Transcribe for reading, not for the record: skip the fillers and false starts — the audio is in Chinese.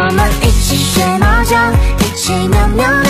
们一起学猫叫，一起喵喵喵。